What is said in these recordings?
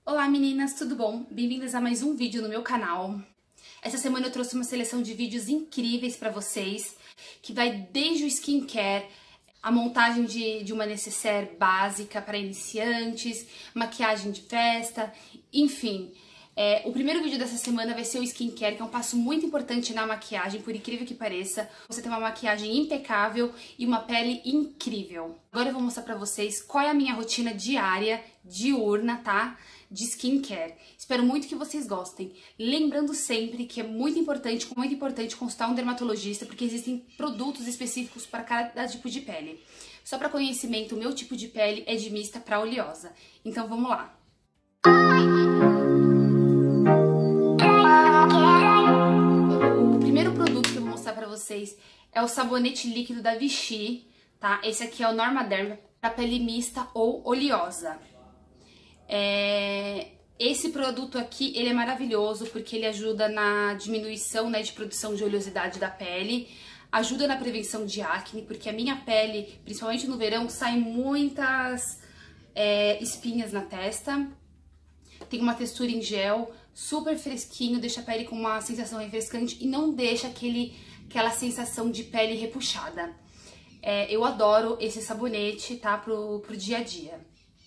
Olá meninas, tudo bom? Bem-vindas a mais um vídeo no meu canal. Essa semana eu trouxe uma seleção de vídeos incríveis pra vocês, que vai desde o skincare, a montagem de uma nécessaire básica para iniciantes, maquiagem de festa, enfim. O primeiro vídeo dessa semana vai ser o skincare, que é um passo muito importante na maquiagem, por incrível que pareça. Você tem uma maquiagem impecável e uma pele incrível. Agora eu vou mostrar pra vocês qual é a minha rotina diária, diurna, tá? De skincare. Espero muito que vocês gostem. Lembrando sempre que é muito importante consultar um dermatologista, porque existem produtos específicos para cada tipo de pele. Só para conhecimento, o meu tipo de pele é de mista para oleosa. Então vamos lá. O primeiro produto que eu vou mostrar para vocês é o sabonete líquido da Vichy, tá? Esse aqui é o Normaderm para pele mista ou oleosa. Esse produto aqui, ele é maravilhoso porque ele ajuda na diminuição, né, de produção de oleosidade da pele, ajuda na prevenção de acne, porque a minha pele, principalmente no verão, saem muitas espinhas na testa. Tem uma textura em gel, super fresquinho, deixa a pele com uma sensação refrescante e não deixa aquela sensação de pele repuxada. Eu adoro esse sabonete, tá, pro dia a dia.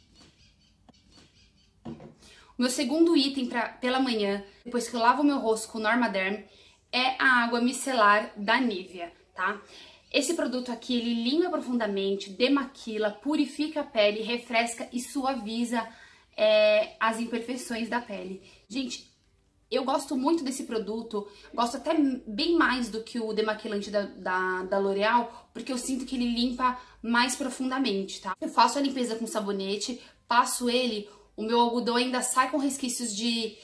O meu segundo item pela manhã, depois que eu lavo meu rosto com o Normaderm, é a água micelar da Nivea, tá? Esse produto aqui, ele limpa profundamente, demaquila, purifica a pele, refresca e suaviza as imperfeições da pele. Gente, eu gosto muito desse produto, gosto até bem mais do que o demaquilante da L'Oréal, porque eu sinto que ele limpa mais profundamente, tá? Eu faço a limpeza com sabonete, passo ele, o meu algodão ainda sai com resquícios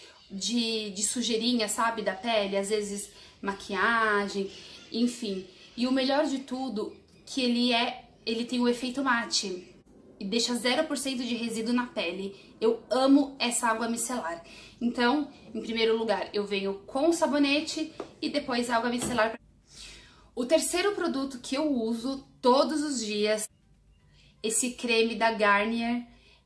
de sujeirinha, sabe, da pele, às vezes maquiagem, enfim. E o melhor de tudo, que ele tem o efeito mate e deixa 0% de resíduo na pele. Eu amo essa água micelar. Então, em primeiro lugar, eu venho com o sabonete e depois a água micelar. O terceiro produto que eu uso todos os dias, esse creme da Garnier,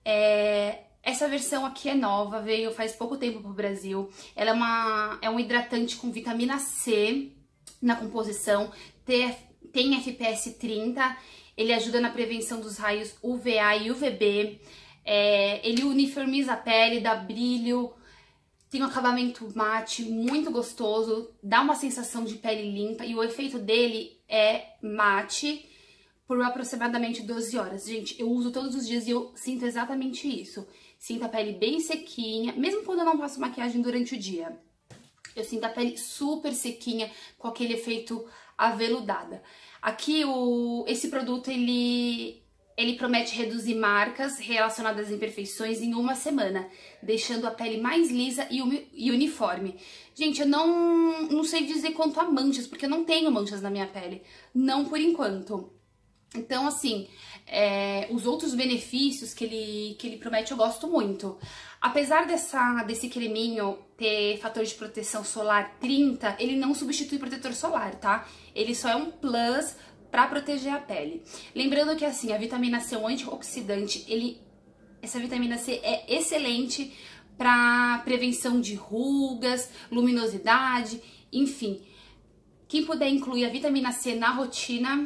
essa versão aqui é nova, veio faz pouco tempo pro Brasil. Ela é um hidratante com vitamina C na composição, tem FPS 30, ele ajuda na prevenção dos raios UVA e UVB, ele uniformiza a pele, dá brilho, tem um acabamento mate muito gostoso, dá uma sensação de pele limpa e o efeito dele é mate por aproximadamente 12 horas. Gente, eu uso todos os dias e eu sinto exatamente isso. Sinto a pele bem sequinha, mesmo quando eu não passo maquiagem durante o dia. Eu sinto a pele super sequinha, com aquele efeito aveludada. Aqui, esse produto, ele promete reduzir marcas relacionadas às imperfeições em uma semana, deixando a pele mais lisa e uniforme. Gente, eu não sei dizer quanto a manchas, porque eu não tenho manchas na minha pele. Não por enquanto. Então, assim, os outros benefícios que ele promete eu gosto muito. Apesar desse creminho ter fator de proteção solar 30, ele não substitui protetor solar, tá? Ele só é um plus pra proteger a pele. Lembrando que, assim, a vitamina C é um antioxidante, essa vitamina C é excelente pra prevenção de rugas, luminosidade, enfim. Quem puder incluir a vitamina C na rotina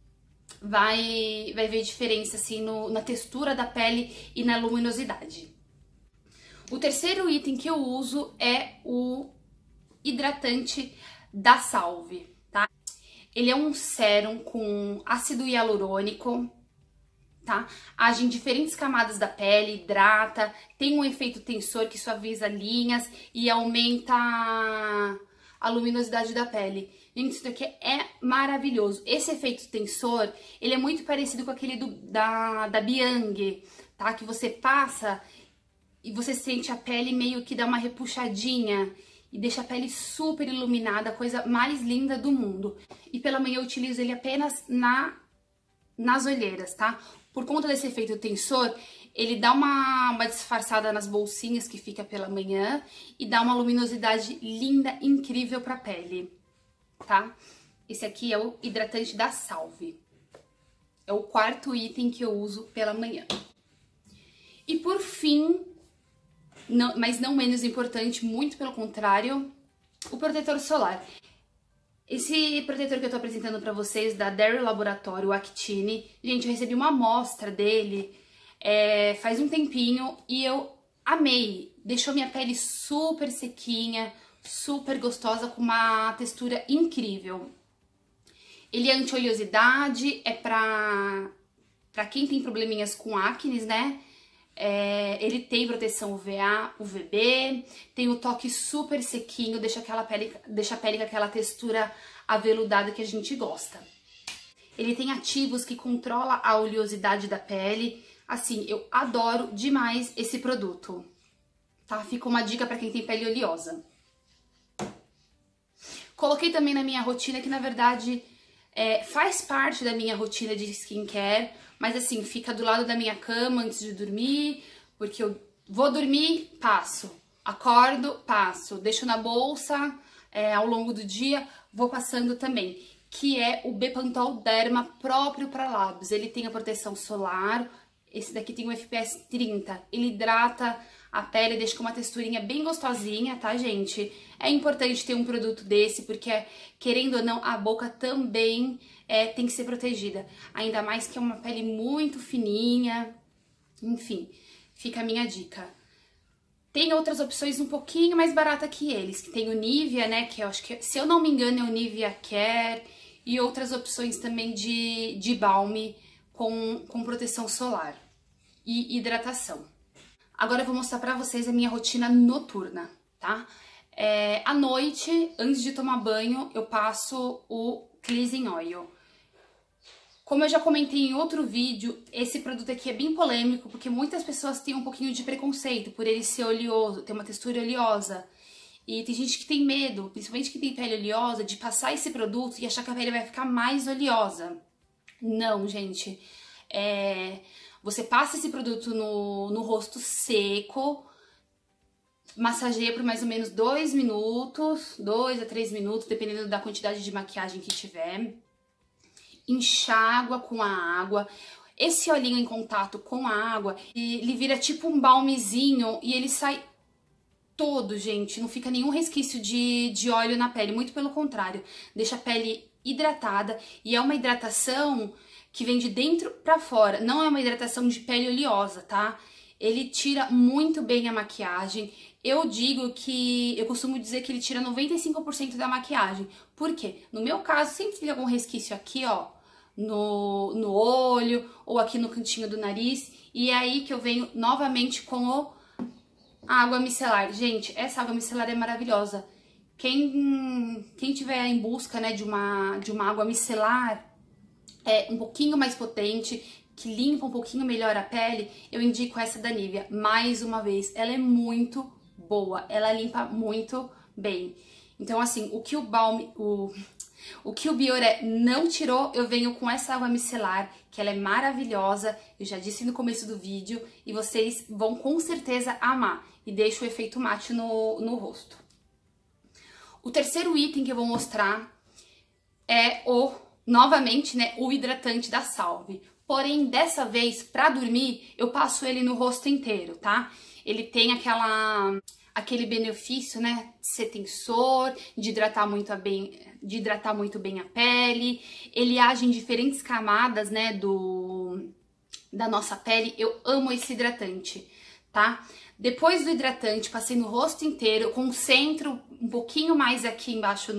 vai ver diferença assim na textura da pele e na luminosidade. O terceiro item que eu uso é o hidratante da Salve, tá? Ele é um sérum com ácido hialurônico, tá? Age em diferentes camadas da pele, hidrata, tem um efeito tensor que suaviza linhas e aumenta a luminosidade da pele. Gente, isso daqui é maravilhoso. Esse efeito tensor, ele é muito parecido com aquele da Biang, tá? Que você passa e você sente a pele meio que dá uma repuxadinha e deixa a pele super iluminada, a coisa mais linda do mundo. E pela manhã eu utilizo ele apenas nas olheiras, tá? Por conta desse efeito tensor, ele dá uma disfarçada nas bolsinhas que fica pela manhã e dá uma luminosidade linda, incrível pra pele, tá? Esse aqui é o hidratante da Salve. É o quarto item que eu uso pela manhã. E por fim, mas não menos importante, muito pelo contrário, o protetor solar. Esse protetor que eu tô apresentando pra vocês, da Dairy Laboratório, o Actine, gente, eu recebi uma amostra dele faz um tempinho e eu amei. Deixou minha pele super sequinha, super gostosa, com uma textura incrível. Ele é anti-oleosidade, é pra quem tem probleminhas com acne, né? Ele tem proteção UVA, UVB, tem o toque super sequinho, deixa a pele com aquela textura aveludada que a gente gosta. Ele tem ativos que controlam a oleosidade da pele. Assim, eu adoro demais esse produto, tá? Fica uma dica pra quem tem pele oleosa. Coloquei também na minha rotina, que na verdade faz parte da minha rotina de skincare, mas assim, fica do lado da minha cama antes de dormir, porque eu vou dormir, passo, acordo, passo, deixo na bolsa ao longo do dia, vou passando também, que é o Bepantol Derma próprio para lábios. Ele tem a proteção solar, esse daqui tem um FPS 30, ele hidrata a pele, deixa com uma texturinha bem gostosinha, tá, gente? É importante ter um produto desse, porque, querendo ou não, a boca também tem que ser protegida. Ainda mais que é uma pele muito fininha, enfim, fica a minha dica. Tem outras opções um pouquinho mais barata que eles, que tem o Nivea, né, que eu acho que, se eu não me engano, é o Nivea Care, e outras opções também de balme com proteção solar e hidratação. Agora eu vou mostrar pra vocês a minha rotina noturna, tá? À noite, antes de tomar banho, eu passo o Cleansing Oil. Como eu já comentei em outro vídeo, esse produto aqui é bem polêmico, porque muitas pessoas têm um pouquinho de preconceito por ele ser oleoso, ter uma textura oleosa. E tem gente que tem medo, principalmente que tem pele oleosa, de passar esse produto e achar que a pele vai ficar mais oleosa. Não, gente. Você passa esse produto no rosto seco, massageia por mais ou menos 2 minutos, 2 a 3 minutos, dependendo da quantidade de maquiagem que tiver. Enxágua com a água. Esse olhinho em contato com a água, ele vira tipo um balmezinho e ele sai todo, gente. Não fica nenhum resquício de óleo na pele, muito pelo contrário. Deixa a pele hidratada e é uma hidratação que vem de dentro pra fora, não é uma hidratação de pele oleosa, tá? Ele tira muito bem a maquiagem. Eu costumo dizer que ele tira 95% da maquiagem. Por quê? No meu caso, sempre fica algum resquício aqui, ó, no olho ou aqui no cantinho do nariz. E é aí que eu venho novamente com a água micelar. Gente, essa água micelar é maravilhosa. Quem tiver em busca, né, de uma água micelar um pouquinho mais potente, que limpa um pouquinho melhor a pele, eu indico essa da Nivea. Mais uma vez, ela é muito boa, ela limpa muito bem. Então, assim, o que o Bioré não tirou, eu venho com essa água micelar, que ela é maravilhosa, eu já disse no começo do vídeo, e vocês vão com certeza amar, e deixa o efeito mate no rosto. O terceiro item que eu vou mostrar é novamente, né, o hidratante da Salve. Porém, dessa vez, pra dormir, eu passo ele no rosto inteiro, tá? Ele tem aquele benefício, né, de ser tensor, de hidratar muito bem a pele. Ele age em diferentes camadas, né, da nossa pele. Eu amo esse hidratante, tá? Depois do hidratante, passei no rosto inteiro, concentro um pouquinho mais aqui embaixo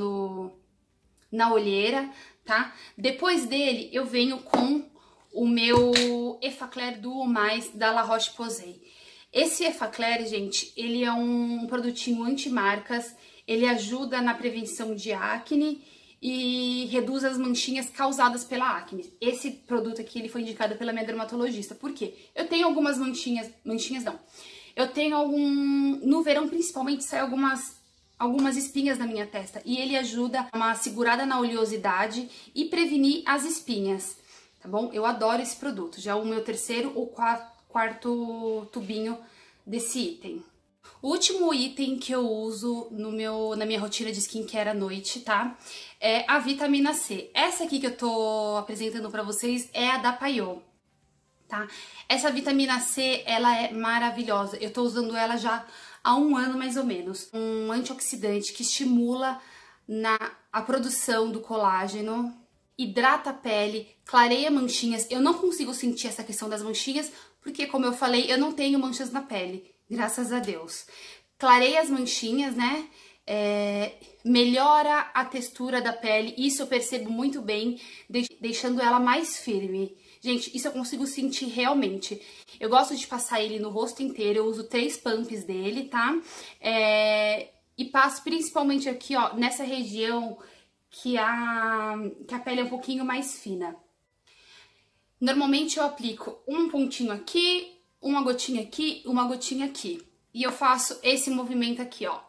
na olheira, tá? Depois dele, eu venho com o meu Effaclar Duo Mais da La Roche-Posay. Esse Effaclar, gente, ele é um produtinho anti-marcas, ele ajuda na prevenção de acne e reduz as manchinhas causadas pela acne. Esse produto aqui, ele foi indicado pela minha dermatologista. Por quê? Eu tenho algumas manchinhas não. Eu tenho no verão principalmente, sai algumas espinhas na minha testa, e ele ajuda a uma segurada na oleosidade e prevenir as espinhas, tá bom? Eu adoro esse produto, já é o meu terceiro ou quarto tubinho desse item. O último item que eu uso na minha rotina de skincare à noite, tá? É a vitamina C. Essa aqui que eu tô apresentando pra vocês é a da Paiô. tá? Essa vitamina C, ela é maravilhosa. Eu tô usando ela já há 1 ano, mais ou menos. Um antioxidante que estimula a produção do colágeno, hidrata a pele, clareia manchinhas. Eu não consigo sentir essa questão das manchinhas, porque, como eu falei, eu não tenho manchas na pele, graças a Deus. Clareia as manchinhas, né? Melhora a textura da pele, isso eu percebo muito bem, deixando ela mais firme. Gente, isso eu consigo sentir realmente. Eu gosto de passar ele no rosto inteiro, eu uso 3 pumps dele, tá? E passo principalmente aqui, ó, nessa região que a pele é um pouquinho mais fina. Normalmente eu aplico um pontinho aqui, uma gotinha aqui, uma gotinha aqui. E eu faço esse movimento aqui, ó.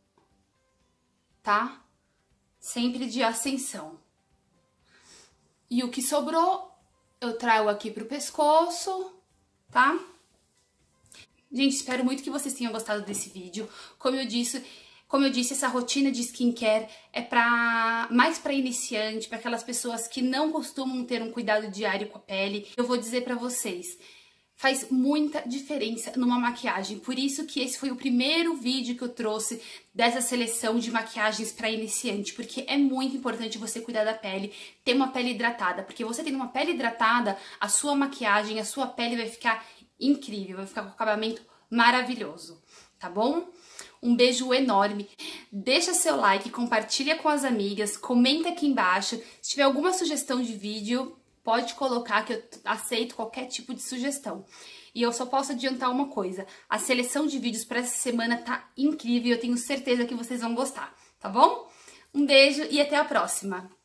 Tá? Sempre de ascensão. E o que sobrou, eu trago aqui pro pescoço, tá? Gente, espero muito que vocês tenham gostado desse vídeo. Como eu disse, essa rotina de skincare é mais para iniciante, para aquelas pessoas que não costumam ter um cuidado diário com a pele. Eu vou dizer para vocês, faz muita diferença numa maquiagem. Por isso que esse foi o primeiro vídeo que eu trouxe dessa seleção de maquiagens para iniciante, porque é muito importante você cuidar da pele, ter uma pele hidratada, porque você tendo uma pele hidratada, a sua maquiagem, a sua pele vai ficar incrível, vai ficar com acabamento maravilhoso, tá bom? Um beijo enorme, deixa seu like, compartilha com as amigas, comenta aqui embaixo, se tiver alguma sugestão de vídeo, pode colocar que eu aceito qualquer tipo de sugestão. E eu só posso adiantar uma coisa, a seleção de vídeos para essa semana tá incrível e eu tenho certeza que vocês vão gostar, tá bom? Um beijo e até a próxima!